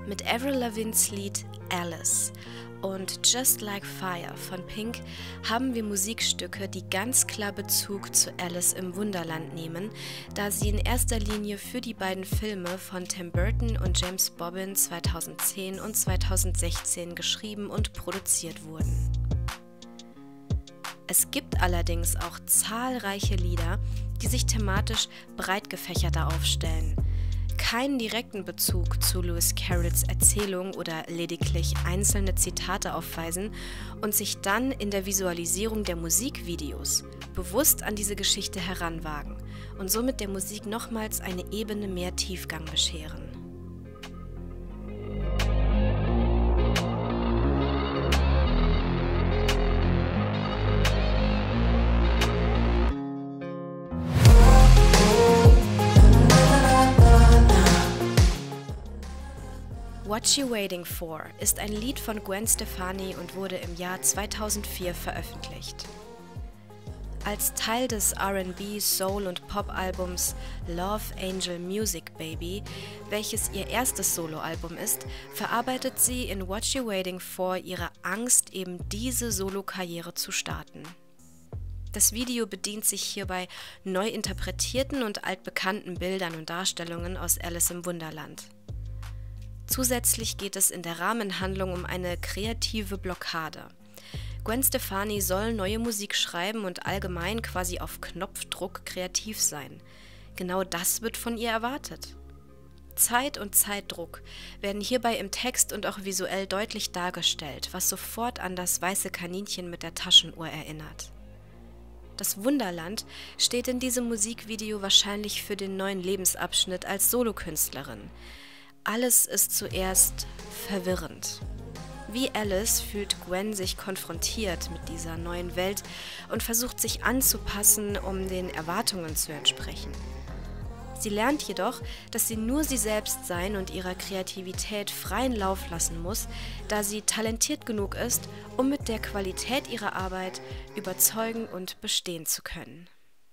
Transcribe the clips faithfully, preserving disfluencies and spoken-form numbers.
Mit Avril Lavignes Lied Alice und Just Like Fire von Pink haben wir Musikstücke, die ganz klar Bezug zu Alice im Wunderland nehmen, da sie in erster Linie für die beiden Filme von Tim Burton und James Bobbin zweitausendzehn und zweitausendsechzehn geschrieben und produziert wurden. Es gibt allerdings auch zahlreiche Lieder, die sich thematisch breit gefächerter aufstellen, keinen direkten Bezug zu Lewis Carrolls Erzählung oder lediglich einzelne Zitate aufweisen und sich dann in der Visualisierung der Musikvideos bewusst an diese Geschichte heranwagen und somit der Musik nochmals eine Ebene mehr Tiefgang bescheren. What You Waiting For ist ein Lied von Gwen Stefani und wurde im Jahr zweitausendvier veröffentlicht. Als Teil des R and B, Soul- und Pop-Albums Love Angel Music Baby, welches ihr erstes Soloalbum ist, verarbeitet sie in What You Waiting For ihre Angst, eben diese Solokarriere zu starten. Das Video bedient sich hierbei neu interpretierten und altbekannten Bildern und Darstellungen aus Alice im Wunderland. Zusätzlich geht es in der Rahmenhandlung um eine kreative Blockade. Gwen Stefani soll neue Musik schreiben und allgemein quasi auf Knopfdruck kreativ sein. Genau das wird von ihr erwartet. Zeit und Zeitdruck werden hierbei im Text und auch visuell deutlich dargestellt, was sofort an das weiße Kaninchen mit der Taschenuhr erinnert. Das Wunderland steht in diesem Musikvideo wahrscheinlich für den neuen Lebensabschnitt als Solokünstlerin. Alles ist zuerst verwirrend. Wie Alice fühlt Gwen sich konfrontiert mit dieser neuen Welt und versucht sich anzupassen, um den Erwartungen zu entsprechen. Sie lernt jedoch, dass sie nur sie selbst sein und ihrer Kreativität freien Lauf lassen muss, da sie talentiert genug ist, um mit der Qualität ihrer Arbeit überzeugen und bestehen zu können.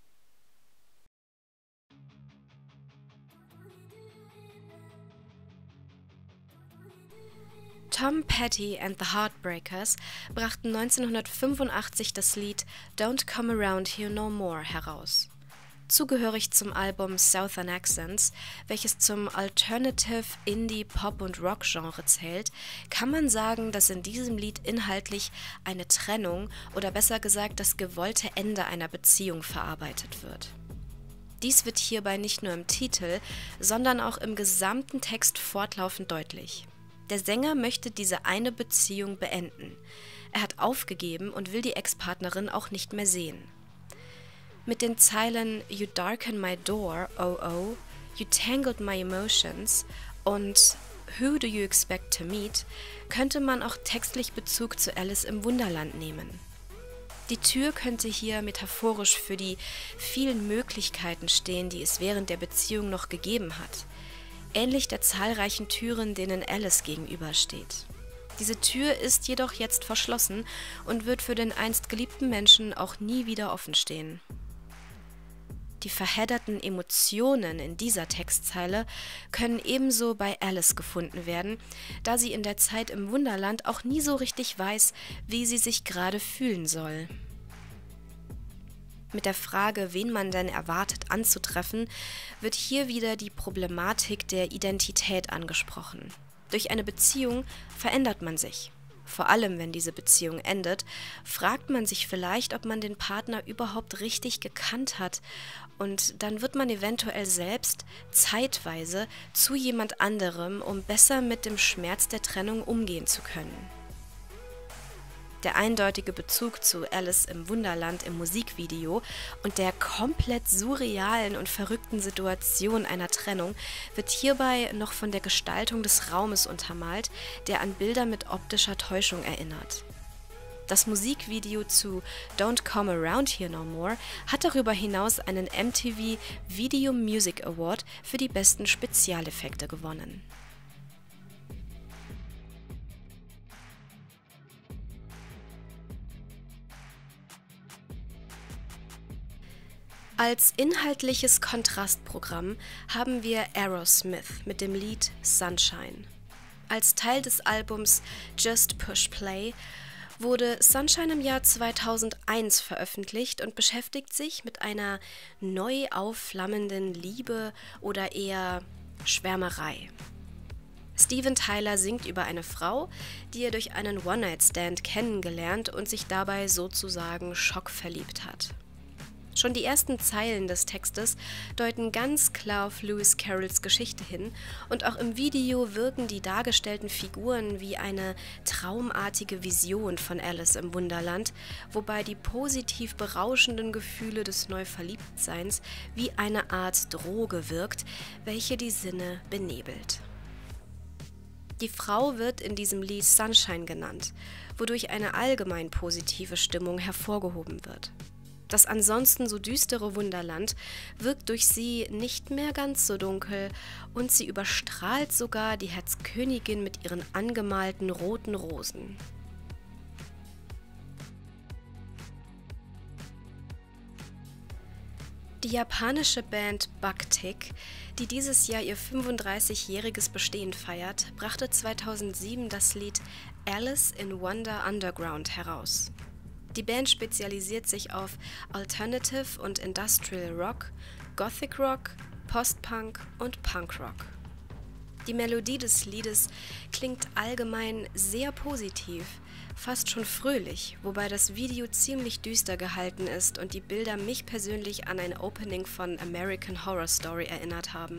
Tom Petty and the Heartbreakers brachten neunzehnhundertfünfundachtzig das Lied Don't Come Around Here No More heraus. Zugehörig zum Album Southern Accents, welches zum Alternative, Indie, Pop- und Rock-Genre zählt, kann man sagen, dass in diesem Lied inhaltlich eine Trennung oder besser gesagt das gewollte Ende einer Beziehung verarbeitet wird. Dies wird hierbei nicht nur im Titel, sondern auch im gesamten Text fortlaufend deutlich. Der Sänger möchte diese eine Beziehung beenden. Er hat aufgegeben und will die Ex-Partnerin auch nicht mehr sehen. Mit den Zeilen You darken my door, oh oh, you tangled my emotions und Who do you expect to meet könnte man auch textlich Bezug zu Alice im Wunderland nehmen. Die Tür könnte hier metaphorisch für die vielen Möglichkeiten stehen, die es während der Beziehung noch gegeben hat. Ähnlich der zahlreichen Türen, denen Alice gegenübersteht. Diese Tür ist jedoch jetzt verschlossen und wird für den einst geliebten Menschen auch nie wieder offen stehen. Die verhedderten Emotionen in dieser Textzeile können ebenso bei Alice gefunden werden, da sie in der Zeit im Wunderland auch nie so richtig weiß, wie sie sich gerade fühlen soll. Mit der Frage, wen man denn erwartet anzutreffen, wird hier wieder die Problematik der Identität angesprochen. Durch eine Beziehung verändert man sich. Vor allem, wenn diese Beziehung endet, fragt man sich vielleicht, ob man den Partner überhaupt richtig gekannt hat, und dann wird man eventuell selbst zeitweise zu jemand anderem, um besser mit dem Schmerz der Trennung umgehen zu können. Der eindeutige Bezug zu Alice im Wunderland im Musikvideo und der komplett surrealen und verrückten Situation einer Trennung wird hierbei noch von der Gestaltung des Raumes untermalt, der an Bilder mit optischer Täuschung erinnert. Das Musikvideo zu Don't Come Around Here No More hat darüber hinaus einen M T V Video Music Award für die besten Spezialeffekte gewonnen. Als inhaltliches Kontrastprogramm haben wir Aerosmith mit dem Lied Sunshine. Als Teil des Albums Just Push Play wurde Sunshine im Jahr zweitausendeins veröffentlicht und beschäftigt sich mit einer neu aufflammenden Liebe oder eher Schwärmerei. Steven Tyler singt über eine Frau, die er durch einen One-Night-Stand kennengelernt und sich dabei sozusagen schockverliebt hat. Schon die ersten Zeilen des Textes deuten ganz klar auf Lewis Carrolls Geschichte hin und auch im Video wirken die dargestellten Figuren wie eine traumartige Vision von Alice im Wunderland, wobei die positiv berauschenden Gefühle des Neuverliebtseins wie eine Art Droge wirkt, welche die Sinne benebelt. Die Frau wird in diesem Lied Sunshine genannt, wodurch eine allgemein positive Stimmung hervorgehoben wird. Das ansonsten so düstere Wunderland wirkt durch sie nicht mehr ganz so dunkel und sie überstrahlt sogar die Herzkönigin mit ihren angemalten roten Rosen. Die japanische Band Bucktick, die dieses Jahr ihr fünfunddreißigjähriges Bestehen feiert, brachte zweitausendsieben das Lied Alice in Wonder Underground heraus. Die Band spezialisiert sich auf Alternative und Industrial Rock, Gothic Rock, Post-Punk und Punk-Rock. Die Melodie des Liedes klingt allgemein sehr positiv, fast schon fröhlich, wobei das Video ziemlich düster gehalten ist und die Bilder mich persönlich an ein Opening von American Horror Story erinnert haben.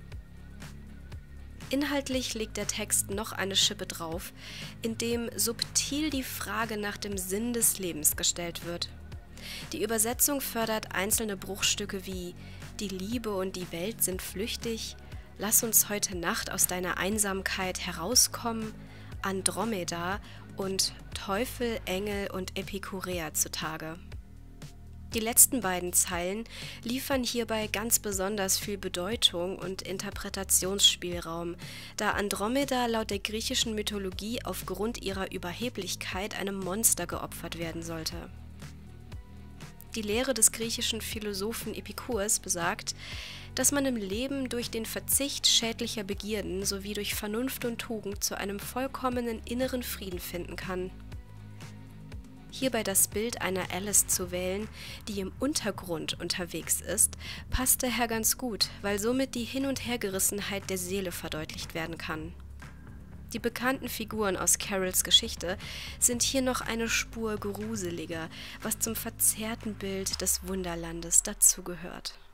Inhaltlich legt der Text noch eine Schippe drauf, in dem subtil die Frage nach dem Sinn des Lebens gestellt wird. Die Übersetzung fördert einzelne Bruchstücke wie „Die Liebe und die Welt sind flüchtig", „Lass uns heute Nacht aus deiner Einsamkeit herauskommen", „Andromeda" und „Teufel, Engel und Epikureer" zutage. Die letzten beiden Zeilen liefern hierbei ganz besonders viel Bedeutung und Interpretationsspielraum, da Andromeda laut der griechischen Mythologie aufgrund ihrer Überheblichkeit einem Monster geopfert werden sollte. Die Lehre des griechischen Philosophen Epikurs besagt, dass man im Leben durch den Verzicht schädlicher Begierden sowie durch Vernunft und Tugend zu einem vollkommenen inneren Frieden finden kann. Hierbei das Bild einer Alice zu wählen, die im Untergrund unterwegs ist, passt daher ganz gut, weil somit die Hin- und Hergerissenheit der Seele verdeutlicht werden kann. Die bekannten Figuren aus Carrolls Geschichte sind hier noch eine Spur gruseliger, was zum verzerrten Bild des Wunderlandes dazugehört.